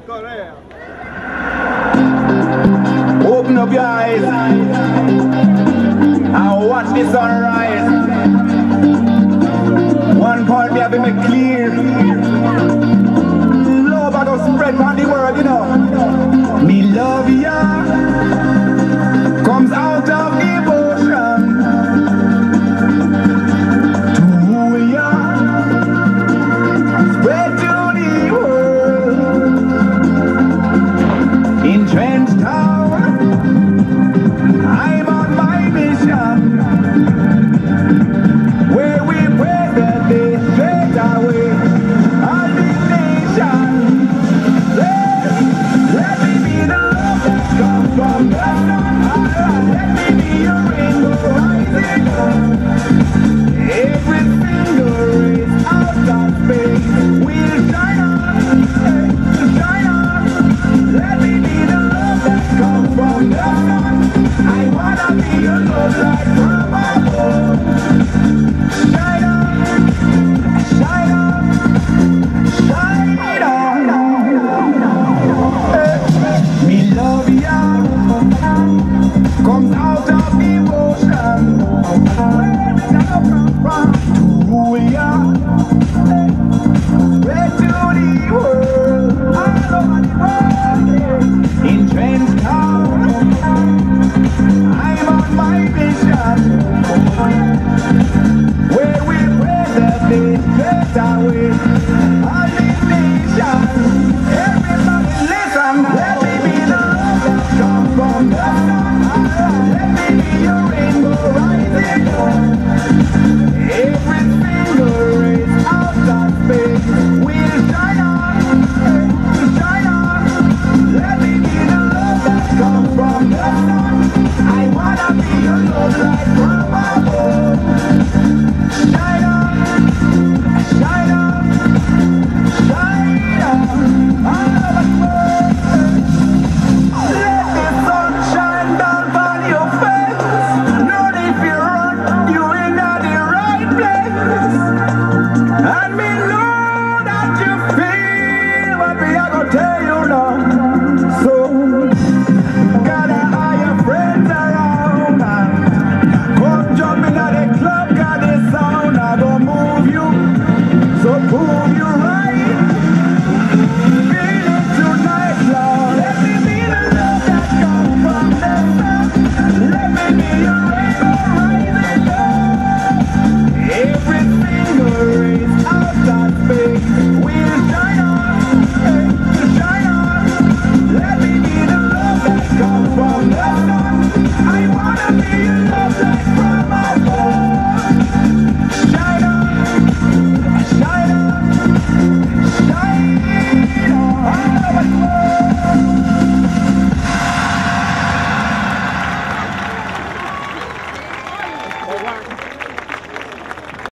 Open up your eyes and watch the sunrise. One part me have to make clear. Love I go spread around the world, you know. Me love ya comes out of devotion to ya, spread to the world. In Trench Town, I'm on my mission, where we pray that they straight away on this nation. Let me be the love that comes from the sun. Let me be your rainbow rising up. Every single race out of space will shine on, shine on. Let me be the love that comes from the sun. I wanna be your love light from above. Shine on, shine on, shine on. Me love ya comes out of devotion. Where did I come from? To ya, spread to the world, all over the world. In Trench Town, I'm on my mission, where we pray that they straight away on this nation. Everybody listen, let me be the love that comes from the sun. Let me be your rainbow rising up. Every single race out of space will shine on, shine on. Let me be the love that comes from the sun. I wanna be your love light from above. Shine on, shine on, shine on.